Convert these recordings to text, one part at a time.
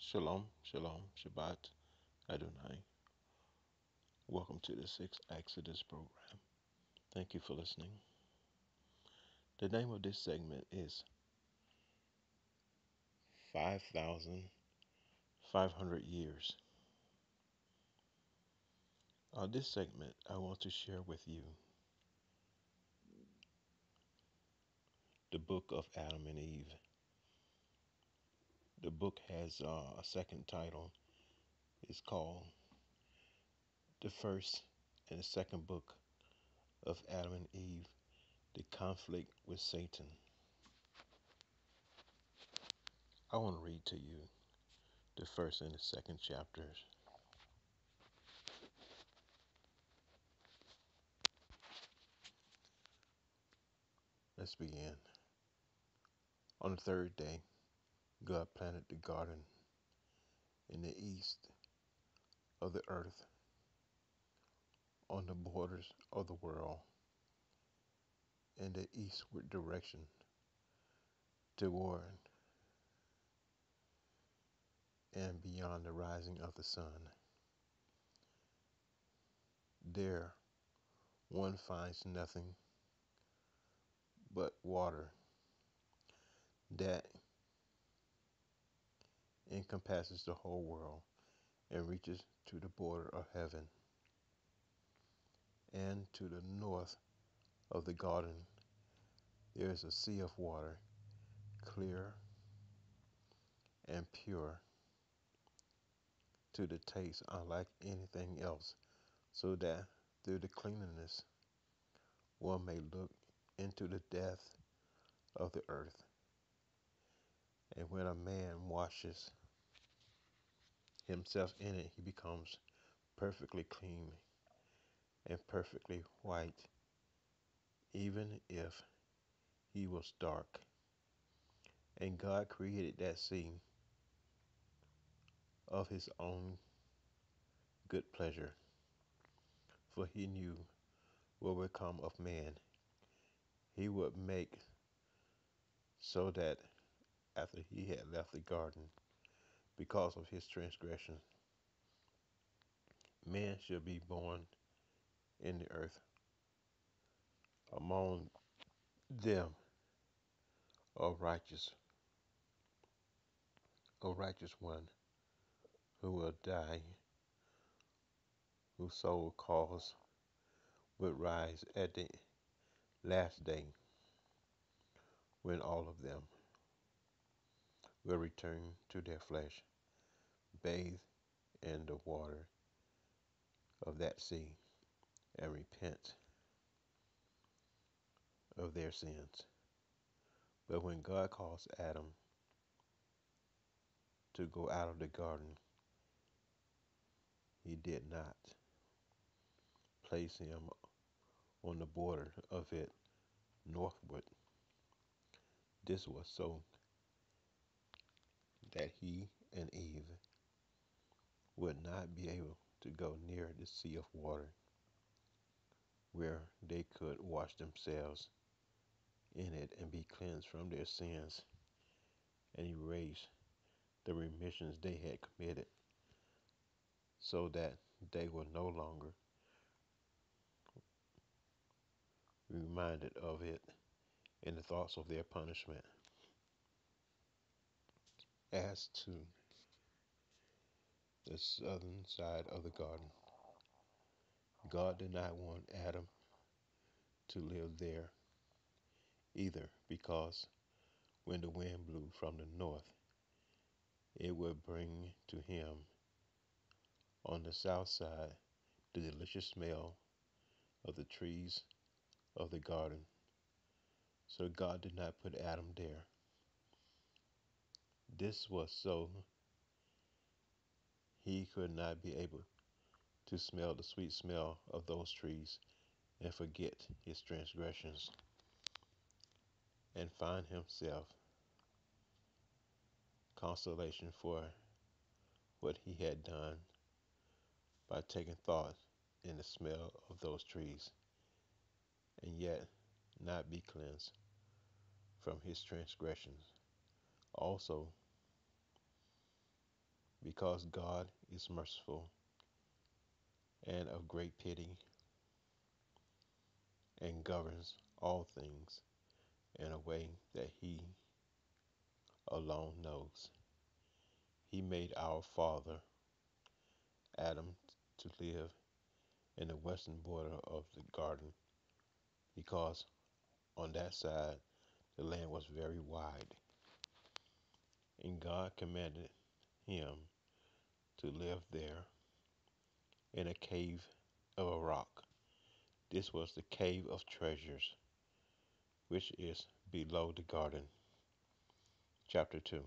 Shalom, shalom, Shabbat, Adonai. Welcome to the Sixth Exodus program. Thank you for listening. The name of this segment is 5,500 Years. On this segment, I want to share with you the book of Adam and Eve. The book has a second title. It's called The First and the Second Book of Adam and Eve, The Conflict with Satan. I want to read to you the first and the second chapters. Let's begin. On the third day, God planted the garden in the east of the earth, on the borders of the world, in the eastward direction toward and beyond the rising of the sun. There one finds nothing but water that encompasses the whole world and reaches to the border of heaven. And to the north of the garden there is a sea of water, clear and pure to the taste, unlike anything else, so that through the cleanliness one may look into the depth of the earth. And when a man washes himself in it, he becomes perfectly clean and perfectly white, even if he was dark. And God created that sea of his own good pleasure, for he knew what would come of man. He would make so that after he had left the garden, because of his transgression, man should be born in the earth. Among them a righteous one who will die, whose sole cause would rise at the last day, when all of them will return to their flesh, bathe in the water of that sea, and repent of their sins. But when God caused Adam to go out of the garden, he did not place him on the border of it northward. This was so that he and Eve would not be able to go near the sea of water, where they could wash themselves in it and be cleansed from their sins and erase the remissions they had committed, so that they were no longer reminded of it in the thoughts of their punishment. As to the southern side of the garden, God did not want Adam to live there either, because when the wind blew from the north, it would bring to him on the south side the delicious smell of the trees of the garden. So God did not put Adam there. This was so he could not be able to smell the sweet smell of those trees and forget his transgressions and find himself consolation for what he had done by taking thought in the smell of those trees, and yet not be cleansed from his transgressions. Also, because God is merciful and of great pity and governs all things in a way that He alone knows. He made our father Adam to live in the western border of the garden because on that side the land was very wide, and God commanded him to live there in a cave of a rock. This was the cave of treasures, which is below the garden. Chapter 2.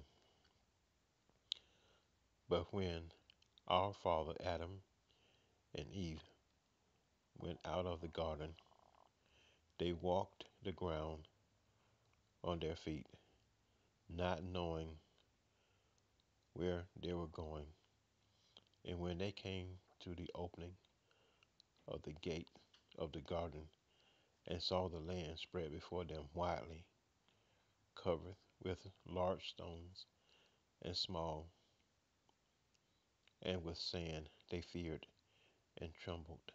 But when our father Adam and Eve went out of the garden, they walked the ground on their feet, not knowing where they were going. And when they came to the opening of the gate of the garden and saw the land spread before them widely, covered with large stones and small, and with sand, they feared and trembled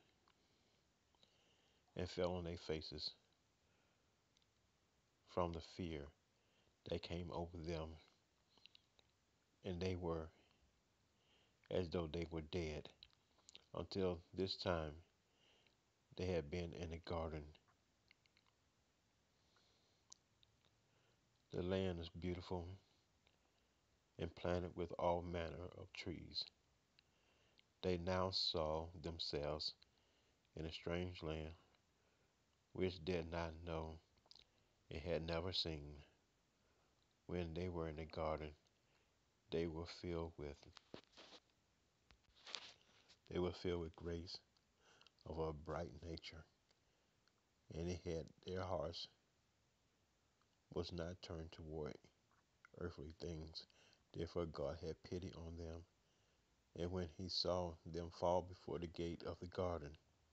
and fell on their faces from the fear that came over them, and they were as though they were dead. Until this time they had been in the garden. The land is beautiful and planted with all manner of trees. They now saw themselves in a strange land which did not know and had never seen. When they were in the garden, they were filled with they were filled with grace of a bright nature, and it had their hearts was not turned toward earthly things. Therefore God had pity on them, and when he saw them fall before the gate of the garden,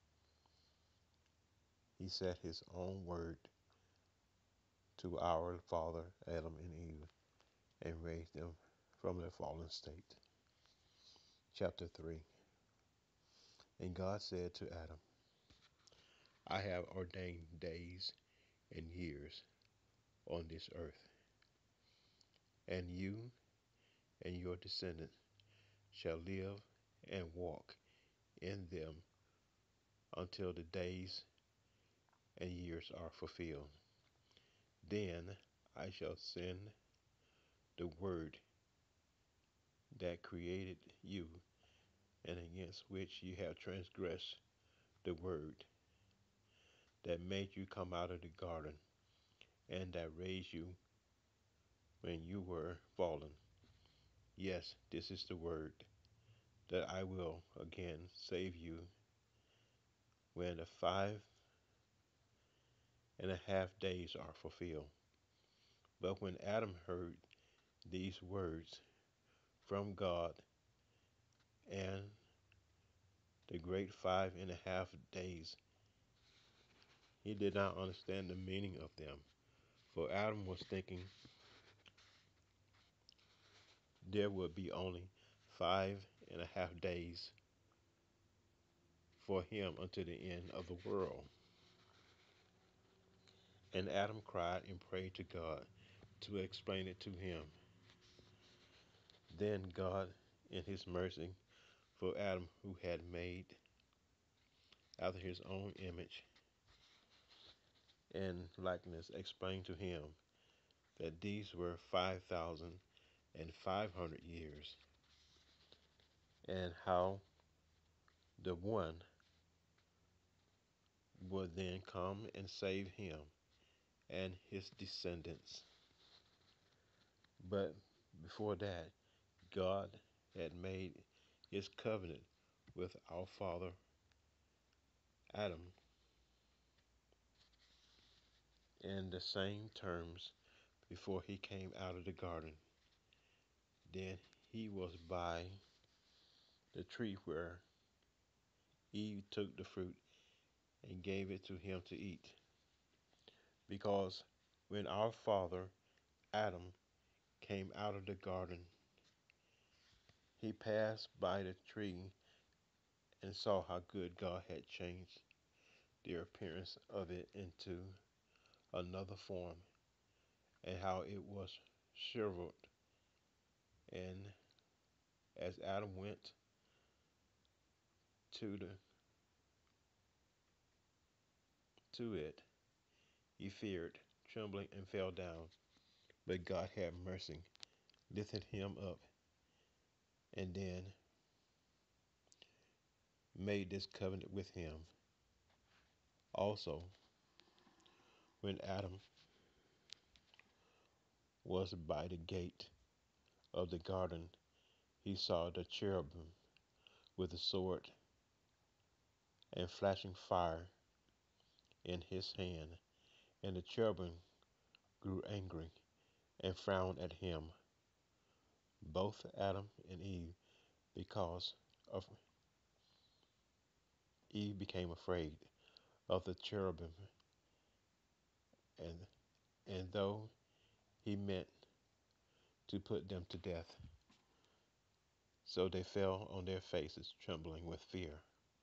he set his own word to our father Adam and Eve, and raised them from their fallen state. Chapter 3. And God said to Adam, I have ordained days and years on this earth, and you and your descendants shall live and walk in them until the days and years are fulfilled. Then I shall send the word that created you, and against which you have transgressed the word that made you come out of the garden, and that raised you when you were fallen. Yes, this is the word that I will again save you when the 5.5 days are fulfilled. But when Adam heard these words from God, and the great 5.5 days, he did not understand the meaning of them. For Adam was thinking there would be only 5.5 days for him until the end of the world. And Adam cried and prayed to God to explain it to him. Then God, in his mercy for Adam, who had made after his own image and likeness, explained to him that these were 5,500 years, and how the one would then come and save him and his descendants. But before that, God had made his covenant with our father Adam in the same terms before he came out of the garden. Then he was by the tree where Eve took the fruit and gave it to him to eat. Because when our father Adam came out of the garden, He passed by the tree and saw how good God had changed the appearance of it into another form, and how it was shriveled. And as Adam went to the to it, he feared, trembling, and fell down. But God had mercy, lifted him up, and then made this covenant with him. Also, when Adam was by the gate of the garden, he saw the cherubim with a sword and flashing fire in his hand. And the cherubim grew angry and frowned at him, both Adam and Eve, because of Eve became afraid of the cherubim, and though he meant to put them to death, so they fell on their faces, trembling with fear.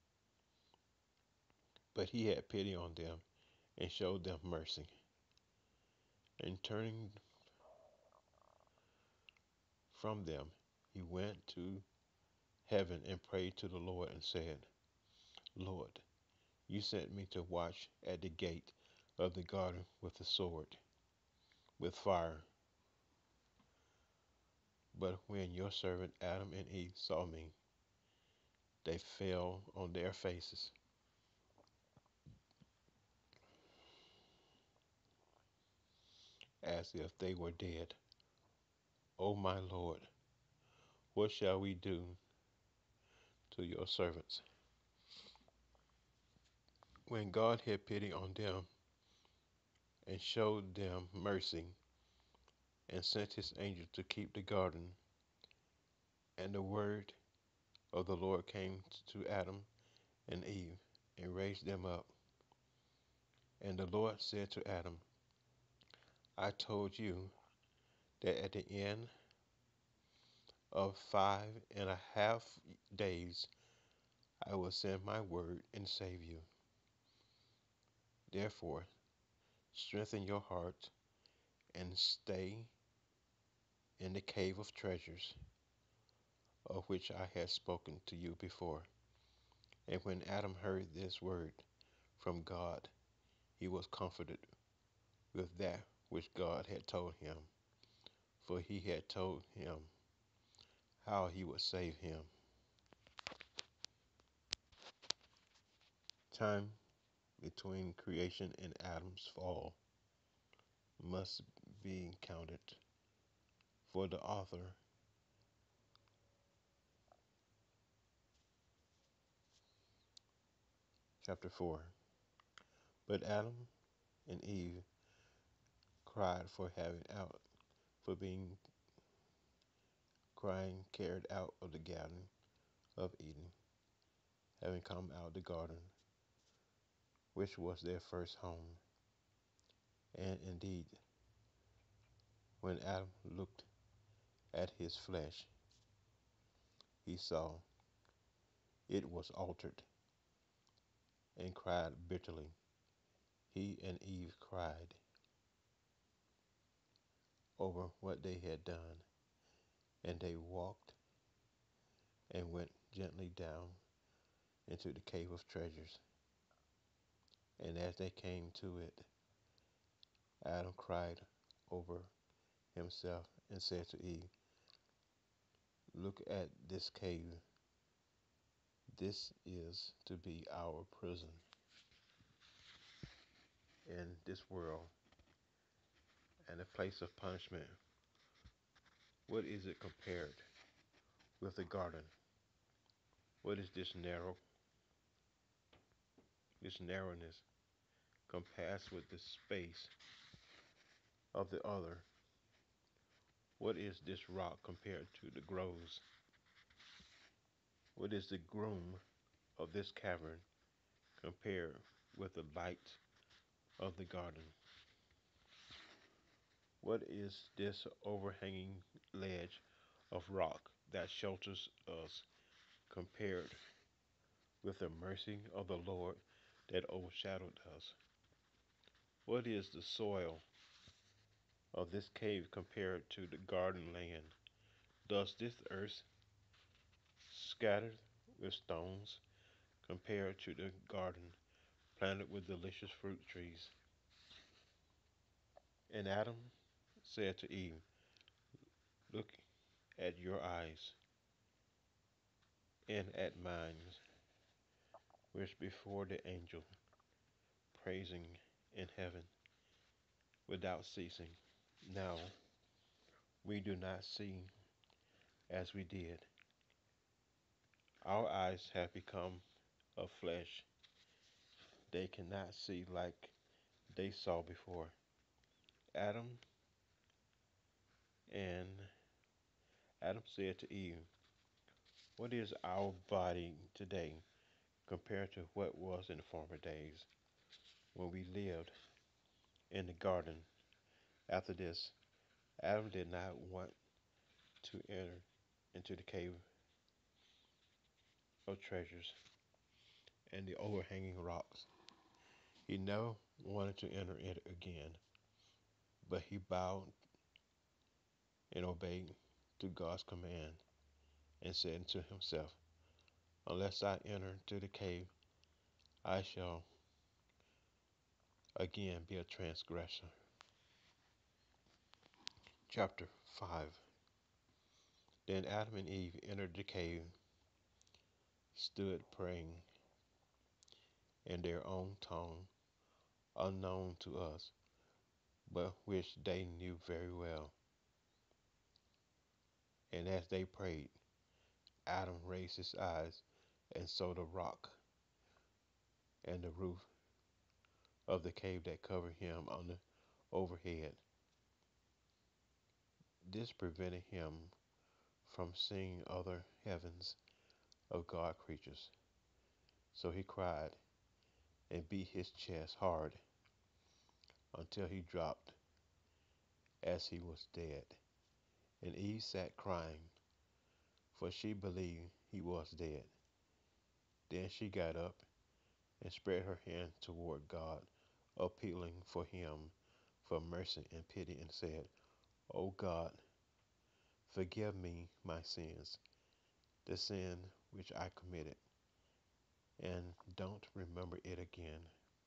But he had pity on them and showed them mercy. And turning from them, he went to heaven and prayed to the Lord and said, Lord, you sent me to watch at the gate of the garden with a sword, with fire. But when your servant Adam and Eve saw me, they fell on their faces as if they were dead. O my Lord, what shall we do to your servants? When God had pity on them and showed them mercy and sent his angel to keep the garden, and the word of the Lord came to Adam and Eve and raised them up. And the Lord said to Adam, I told you that at the end of 5.5 days I will send my word and save you. Therefore, strengthen your heart and stay in the cave of treasures, of which I had spoken to you before. And when Adam heard this word from God, he was comforted with that which God had told him, for he had told him how he would save him. Time between creation and Adam's fall must be counted for the author. Chapter 4. But Adam and Eve cried for being crying carried out of the garden of Eden, having come out of the garden, which was their first home. And indeed, when Adam looked at his flesh, he saw it was altered, and cried bitterly. He and Eve cried over what they had done, and they walked and went gently down into the cave of treasures. And as they came to it, Adam cried over himself and said to Eve, look at this cave. This is to be our prison in this world and a place of punishment. What is it compared with the garden? What is this narrowness compassed with the space of the other? What is this rock compared to the groves? What is the gloom of this cavern compared with the light of the garden? What is this overhanging ledge of rock that shelters us compared with the mercy of the Lord that overshadowed us? What is the soil of this cave compared to the garden land? Does this earth scattered with stones compared to the garden planted with delicious fruit trees? And Adam said to Eve, look at your eyes and at mine, which before the angel praising in heaven without ceasing. Now we do not see as we did. Our eyes have become of flesh. They cannot see like they saw before. Adam and Adam said to Eve, what is our body today compared to what was in the former days when we lived in the garden? After this, Adam did not want to enter into the cave of treasures and the overhanging rocks. He never wanted to enter it again, but he bowed and obeyed to God's command and said to himself, unless I enter into the cave, I shall again be a transgressor. Chapter 5. Then Adam and Eve entered the cave, stood praying in their own tongue, unknown to us, but which they knew very well. And as they prayed, Adam raised his eyes and saw the rock and the roof of the cave that covered him on the overhead. This prevented him from seeing other heavens of God creatures. So he cried and beat his chest hard until he dropped as he was dead. And Eve sat crying, for she believed he was dead. Then she got up and spread her hand toward God, appealing for him for mercy and pity, and said, O God, forgive me my sins, the sin which I committed, and don't remember it again.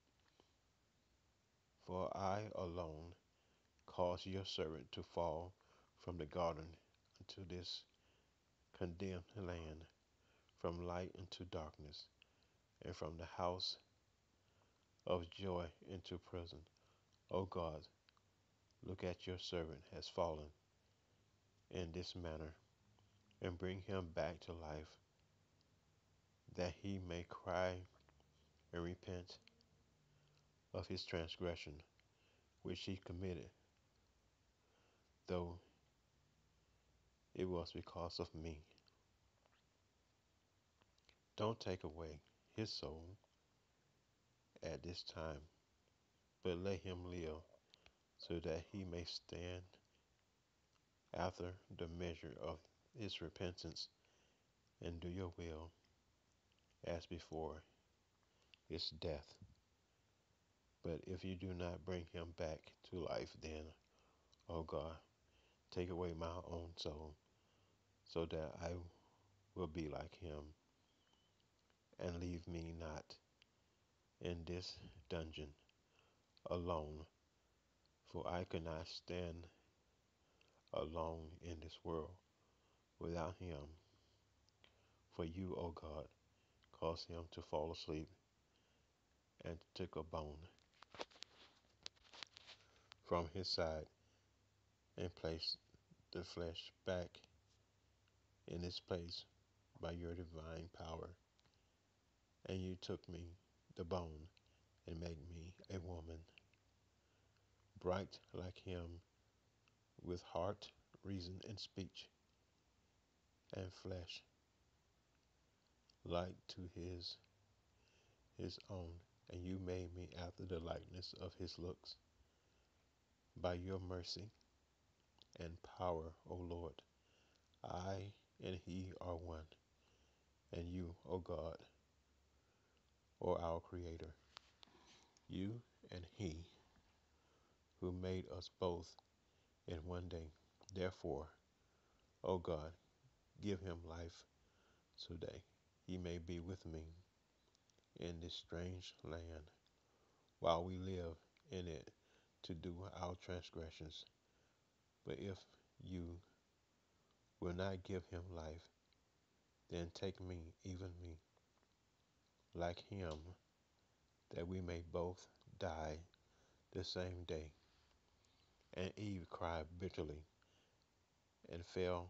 For I alone caused your servant to fall from the garden into this condemned land, from light into darkness, and from the house of joy into prison. O God, look at your servant has fallen in this manner, and bring him back to life, that he may cry and repent of his transgression which he committed, though it was because of me. Don't take away his soul at this time, but let him live, so that he may stand after the measure of his repentance, and do your will as before his death. But if you do not bring him back to life, then, O God, take away my own soul, so that I will be like him, and leave me not in this dungeon alone, for I cannot stand alone in this world without him. For you, O God, caused him to fall asleep, and took a bone from his side, and placed the flesh back in its place by your divine power. And you took me, the bone, and made me a woman, bright like him, with heart, reason, and speech, and flesh like to his own. And you made me after the likeness of his looks. By your mercy and power, O Lord, I and He are one, and you, O God, or our Creator, you and He who made us both in one day. Therefore, O God, give him life today. He may be with me in this strange land while we live in it to do our transgressions. But if you will not give him life, then take me, even me, like him, that we may both die the same day. And Eve cried bitterly and fell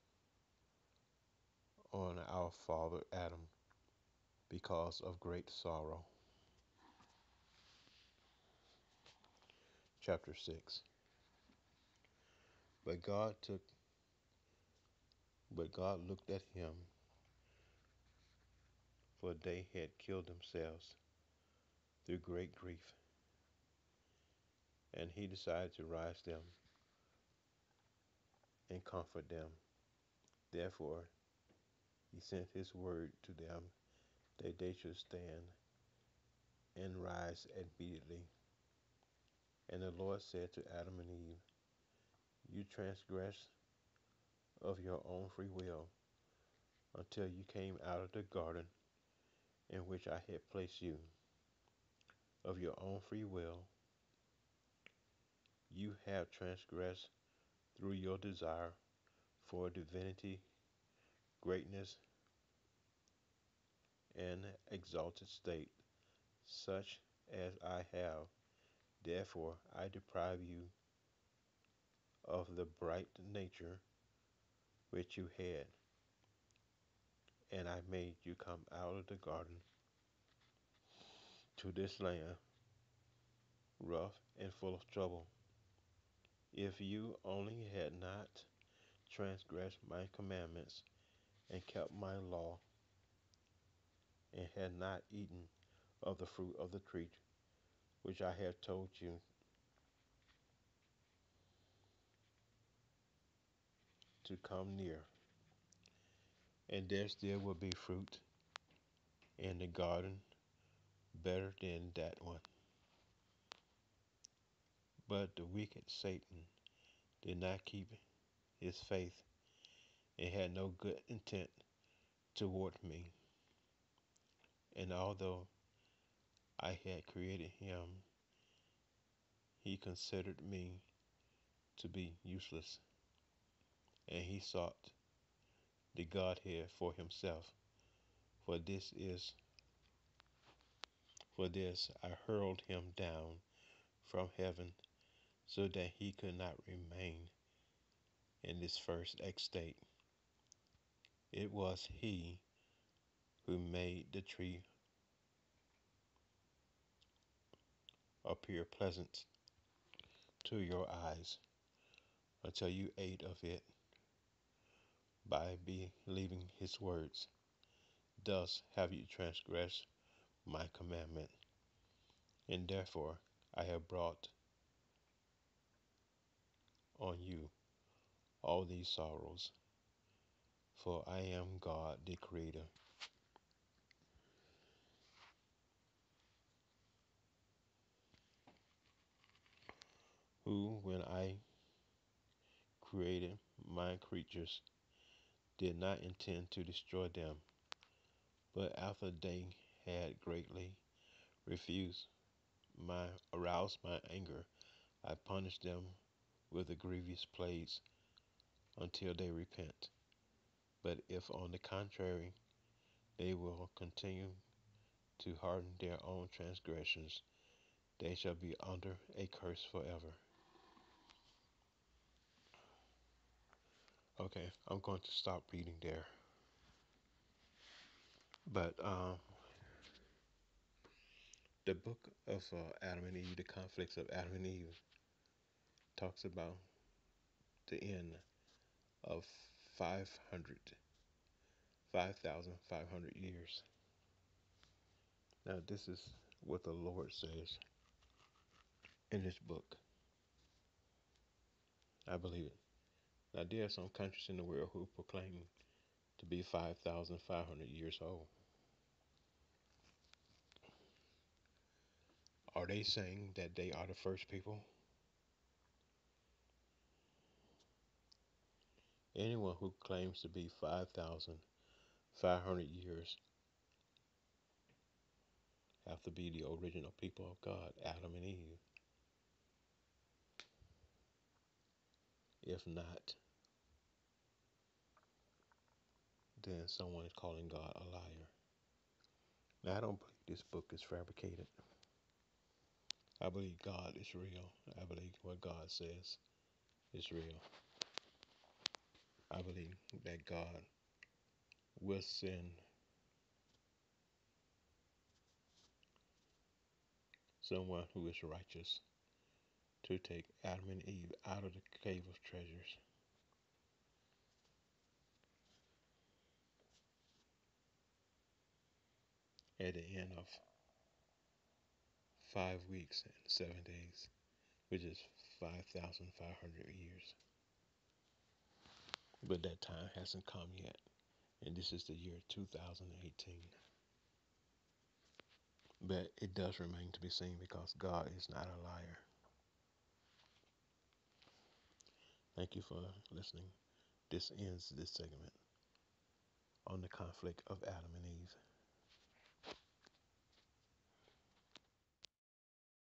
on our father Adam because of great sorrow. Chapter 6. But God took but God looked at him, for they had killed themselves through great grief, and he decided to rise them and comfort them. Therefore he sent his word to them that they should stand and rise immediately. And the Lord said to Adam and Eve, you transgressed of your own free will until you came out of the garden in which I had placed you. Of your own free will you have transgressed through your desire for divinity, greatness, and exalted state, such as I have. Therefore I deprive you of the bright nature which you had, and I made you come out of the garden to this land, rough and full of trouble. If you only had not transgressed my commandments and kept my law, and had not eaten of the fruit of the tree which I have told you to come near, and there still will be fruit in the garden better than that one. But the wicked Satan did not keep his faith and had no good intent toward me. And although I had created him, he considered me to be useless, and he sought the Godhead for himself. For this is for this I hurled him down from heaven, so that he could not remain in this first estate. It was he who made the tree appear pleasant to your eyes until you ate of it by believing his words. Thus have you transgressed my commandment, and therefore I have brought on you all these sorrows. For I am God the Creator, who, when I created my creatures, did not intend to destroy them, but after they had greatly refused my aroused my anger, I punish them with the grievous plagues until they repent. But if on the contrary they will continue to harden their own transgressions, they shall be under a curse forever. Okay, I'm going to stop reading there. But the book of Adam and Eve, the conflicts of Adam and Eve, talks about the end of 500, 5,500 years. Now, this is what the Lord says in this book. I believe it. Now, there are some countries in the world who proclaim to be 5,500 years old. Are they saying that they are the first people? Anyone who claims to be 5,500 years have to be the original people of God, Adam and Eve. If not, then someone is calling God a liar. Now, I don't believe this book is fabricated. I believe God is real. I believe what God says is real. I believe that God will send someone who is righteous to take Adam and Eve out of the cave of treasures. At the end of 5 weeks and 7 days, which is 5,500 years. But that time hasn't come yet. And this is the year 2018. But it does remain to be seen because God is not a liar. Thank you for listening. This ends this segment on the conflict of Adam and Eve.